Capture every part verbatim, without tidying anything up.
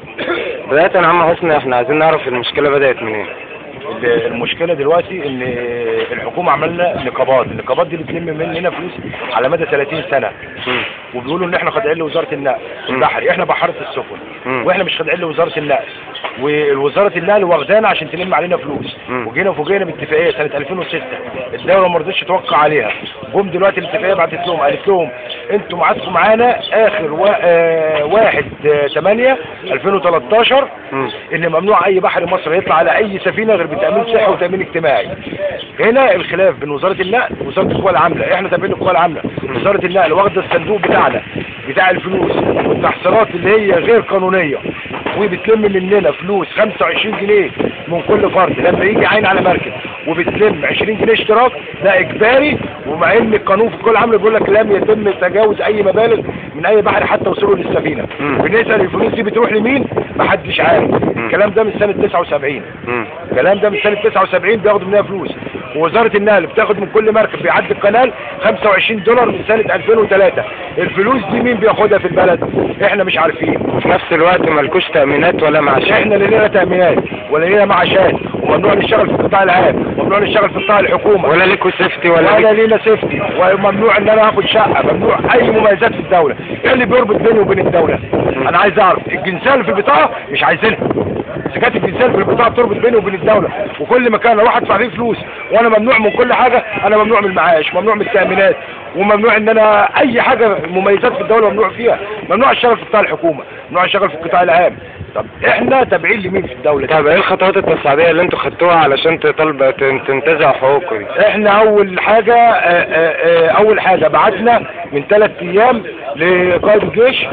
بداية يا عم حسني احنا عايزين نعرف المشكلة بدأت منين؟ المشكله دلوقتي ان الحكومه عملنا نقابات، النقابات دي بتلم مننا فلوس على مدى ثلاثين سنه، وبيقولوا ان احنا خاضعين لوزاره النقل البحري، احنا بحاره السفن واحنا مش خاضعين لوزاره النقل، ووزاره النقل واخدانا عشان تلم علينا فلوس، وجينا فوجئنا باتفاقيه سنه ألفين وستة الدوله ما رضتش توقع عليها، جم دلوقتي الاتفاقيه بعتت لهم قالت لهم انتوا معاكم معانا اخر واحد ثمانية ألفين وتلتاشر ان ممنوع اي بحر مصري يطلع على اي سفينه غير بتامين صحي وتامين اجتماعي. هنا الخلاف بين وزاره النقل ووزاره القوى العامله، احنا تابعين القوى العامله، وزاره النقل واخده الصندوق بتاعنا بتاع الفلوس والتحصيلات اللي هي غير قانونيه، وبتلم مننا فلوس خمسة وعشرين جنيه من كل فرد لما يجي عين على مركب، وبتلم عشرين جنيه اشتراك ده اجباري، ومع ان القانون في القوى العامله بيقول لك لم يتم تجاوز اي مبالغ من اي بحر حتى وصوله للسفينه. بنسال الفلوس دي بتروح لمين؟ محدش عارف. الكلام ده من سنه تسعة وسبعين، الكلام ده من سنه تسعة وسبعين بياخدوا منها فلوس، ووزاره النقل بتاخد من كل مركب بيعدي القناه خمسة وعشرين دولار من سنه ألفين وثلاثة. الفلوس دي مين بياخدها في البلد؟ احنا مش عارفين. وفي نفس الوقت مالكوش تامينات ولا معاشات. احنا لا لينا تامينات ولا لينا معاشات، وممنوع نشتغل في القطاع العام، وممنوع نشتغل في قطاع الحكومه، ولا ليكوا سيفتي ولا ولا لينا سيفتي، وممنوع ان انا اخد شقه، ممنوع اي مميزات في الدوله. ايه اللي بيربط بيني وبين الدوله؟ انا عايز اعرف الجنسيه اللي في البطاقه مش عايزينها، سكات الجنسيه اللي في البطاقه بتربط بيني وبين الدوله، وكل مكان اروح ادفع فيه فلوس وانا ممنوع من كل حاجه، انا ممنوع من المعاش، ممنوع من التامينات، وممنوع ان انا اي حاجه مميزات في الدوله ممنوع فيها، ممنوع اشتغل في قطاع الحكومه، ممنوع اشتغل في القطاع العام. طب احنا تابعين لمين في الدوله؟ طب ايه الخطوات التصعيديه اللي انتوا خدتوها علشان تطالب تنتزعوا حقوقكم دي؟ احنا اول حاجه اه اه اول حاجه بعتنا من ثلاث ايام لقائد الجيش.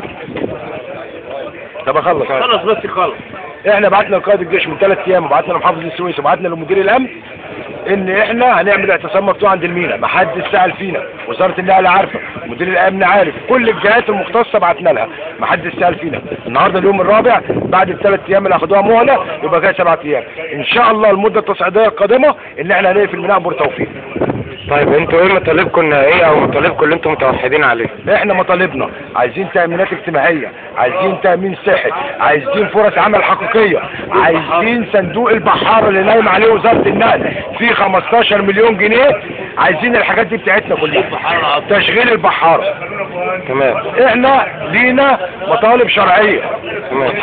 طب اخلص خلص بس خلص. احنا بعتنا لقائد الجيش من ثلاث ايام، وبعتنا لمحافظ السويس، وبعتنا لمدير الامن ان احنا هنعمل اعتصام مفتوح عند المينا، ما حدش سأل فينا، وزاره النقل عارفه، مدير الامن عارف، كل الجهات المختصه بعتنا لها، ما حدش سأل فينا. النهارده اليوم الرابع بعد الثلاث ايام اللي اخدوها مهله، يبقى كده سبع ايام ان شاء الله. المده التصعيديه القادمه ان احنا هنقفل ميناء بور توفيق. طيب انتوا ايه مطالبكم النهائيه او مطالبكم اللي انتم متوحدين عليه؟ احنا مطالبنا عايزين تامينات اجتماعيه، عايزين تامين صحي، عايزين فرص عمل حقيقيه، عايزين صندوق البحاره اللي نايم عليه وزاره النقل فيه خمستاشر مليون جنيه، عايزين الحاجات دي بتاعتنا كلها، تشغيل البحاره. تمام. احنا لينا مطالب شرعيه، تمام،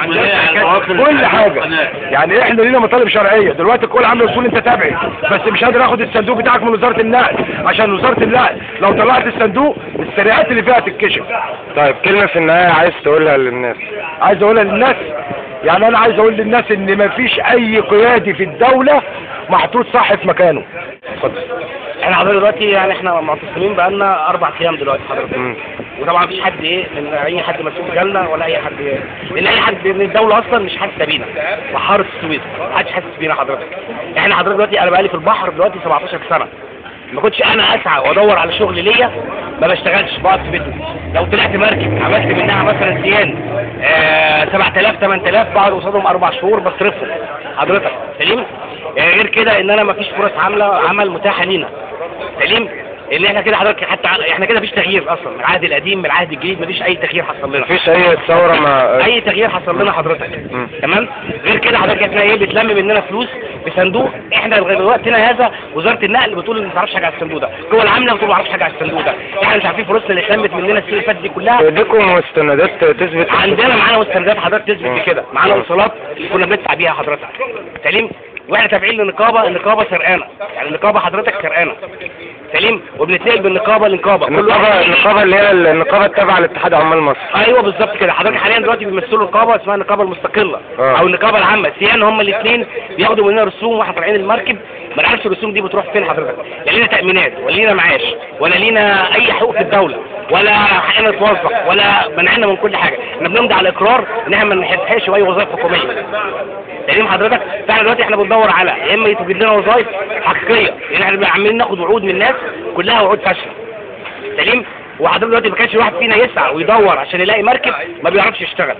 كل حاجه، يعني احنا لينا مطالب شرعيه. دلوقتي القوى العامله بتقول انت تابعي، بس مش قادر اخد الصندوق بتاعك من وزاره النقل، عشان وزاره النقل لو طلعت الصندوق السرقات اللي فيها تتكشف. طيب كلمه في النهايه عايز تقولها للناس؟ عايز اقولها للناس، يعني انا عايز اقول للناس ان مفيش اي قيادي في الدوله محطوط صح في مكانه. اتفضل. احنا حضرتك دلوقتي يعني احنا معتصمين بقالنا اربع ايام دلوقتي حضرتك، وطبعا مفيش حد ايه من اي حد مسؤول جالنا ولا اي حد، لان اي حد من الدوله اصلا مش حاسس بينا. بحاره السويس محدش حاسس بينا حضرتك. احنا حضرتك دلوقتي انا بقالي في البحر دلوقتي سبعتاشر سنه، ما كنتش انا اسعى وادور على شغل ليا ما بشتغلش، بقعد في بيتي. لو طلعت مركب عملت منها مثلا سيان آه سبعة آلاف ثمانية آلاف بقعد قصادهم اربع شهور بصرفهم حضرتك سليم. آه غير كده ان انا ما فيش فرص عمل عمل متاحه لينا سليم، ان احنا كده حضرتك حتى احنا كده مفيش تغيير اصلا من العهد القديم من العهد الجديد، مفيش اي تغيير حصل لنا، مفيش اي ثوره ما اي تغيير حصل لنا حضرتك. تمام. غير كده حضرتك احنا ايه بتلم مننا فلوس بصندوق، احنا لغايه وقتنا هذا وزاره النقل بتقول ما تعرفش حاجه على الصندوق ده، القوى العامله بتقول ما تعرفش حاجه على الصندوق ده، احنا مش عارفين فلوسنا اللي اتلمت مننا السنه اللي فاتت دي كلها. عندكم مستندات تثبت؟ عندنا معانا مستندات حضرتك تثبت بكده، معانا وصولات كنا بندفع بيها حضرتك سليم، واحنا تابعين للنقابه، النقابه سرقانه، يعني النقابه حضرتك سرقانه سليم، وبنتنقل بالنقابه لنقابه. النقابه النقابه اللي هي النقابه التابعه لاتحاد عمال مصر. ايوه بالظبط كده حضرتك. حاليا دلوقتي بيمثلوا نقابه اسمها النقابه المستقله آه. او النقابه العامه، سيان هم الاثنين بياخدوا مننا رسوم واحنا طالعين المركب ما نعرفش الرسوم دي بتروح فين حضرتك، لا لينا تامينات ولا لينا معاش ولا لينا اي حقوق في الدوله ولا حقنا نتوظف ولا منعنا من كل حاجه، احنا بنمضي على اقرار ان احنا ما نحتاجش اي وظائف حكوميه سليم حضرتك. فاحنا دلوقتي احنا بندور على يا اما يتوجد لنا وظائف حقيقيه، لان احنا عمالين ناخد وعود من الناس كلها وعود فاشله سليم، وحضرتك دلوقتي ما كانش واحد فينا يسعى ويدور عشان يلاقي مركب ما بيعرفش يشتغل.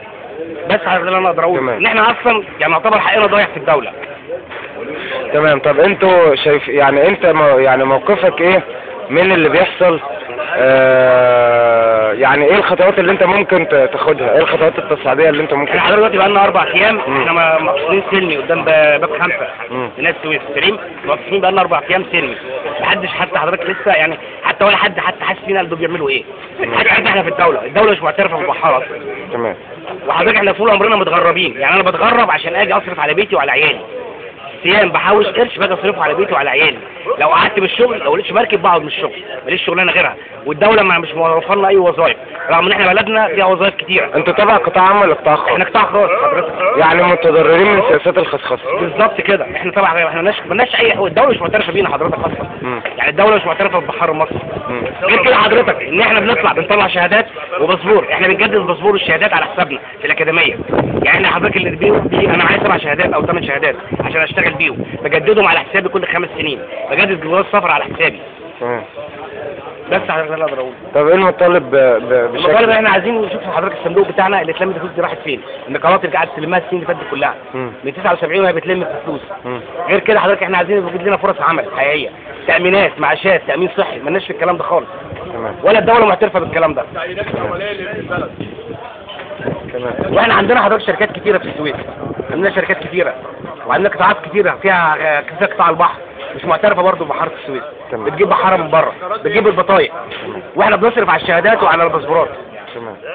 بس حضرتك اللي انا اقدر اقوله ان احنا اصلا يعني نعتبر حقنا ضايع في الدوله. تمام. طب انتوا شايف يعني انت مو يعني موقفك ايه من اللي بيحصل آه يعني ايه الخطوات اللي انت ممكن ت- تاخدها؟ ايه الخطوات التصعيديه اللي انت ممكن احنا حضرتك دلوقتي بقى لنا اربع ايام احنا م- مقصودين سلمي قدام ب- باب خمسه مم. في ناس السويس سليم، مقصودين بقى لنا اربع ايام سلمي. محدش حتى حضرتك لسه يعني حتى ولا حد حتى حاسس فينا دول بيعملوا ايه. حتى حتى احنا في الدوله، الدوله مش معترفه بالبحاره اصلا. تمام. وحضرتك احنا طول عمرنا متغربين، يعني انا بتغرب عشان اجي اصرف على بيتي وعلى عيالي. صيام بحوش قرش باجي اصرفه على بيتي وعلى عيالي. لو قعدت من الشغل لو لقيتش مركب بقعد من الشغل، ماليش شغلانه غيرها، والدوله ما مش موفر لنا اي وظائف، رغم ان احنا بلدنا فيها وظائف كتيره. انتوا تبع قطاع عام ولا قطاع خاص؟ احنا قطاع خاص حضرتك. يعني متضررين من سياسات الخصخصه. بالظبط كده، احنا طبعا احنا مالناش مالناش اي حقوق، الدوله مش معترفه بينا حضرتك اصلا. مم. يعني الدوله مش معترفه بالبحر المصري. مم. غير كده حضرتك ان احنا بنطلع بنطلع شهادات وباسبور، احنا بنجدد الباسبور والشهادات على حسابنا في الاكاديميه. يعني حضرتك اللي بيهم دي انا معايا سبع شهادات او ثمان شهادات عشان اشتغل بيهم، بجددهم على حسابي كل خمس سنين، بجدد جواز سفر على حسابي. تمام. بس حضرتك ده اللي اقدر اقوله. طب ايه المطالب ب- ب- المطالب بشكل؟ احنا عايزين نشوف حضرتك الصندوق بتاعنا اللي اتلمت الفلوس دي راحت فين؟ النقابات اللي قعدت تلمها السنين اللي فاتت كلها مم. من تسعة وسبعين وهي بتلم في الفلوس. مم. غير كده حضرتك احنا عايزين يوجد لنا فرص عمل حقيقيه، تامينات، معاشات، تامين صحي، مالناش في الكلام ده خالص، تمام. ولا الدوله معترفه بالكلام ده. تمام. واحنا عندنا حضرتك شركات كتيره في السويس، عندنا شركات كتيره وعندنا قطاعات كتيره فيها آه، كذا قطاع البحر مش معترفه برضه ببحاره السويس. تمام. بتجيب بحاره من بره، بتجيب البطايق، واحنا بنصرف على الشهادات وعلى الباسبورات. تمام.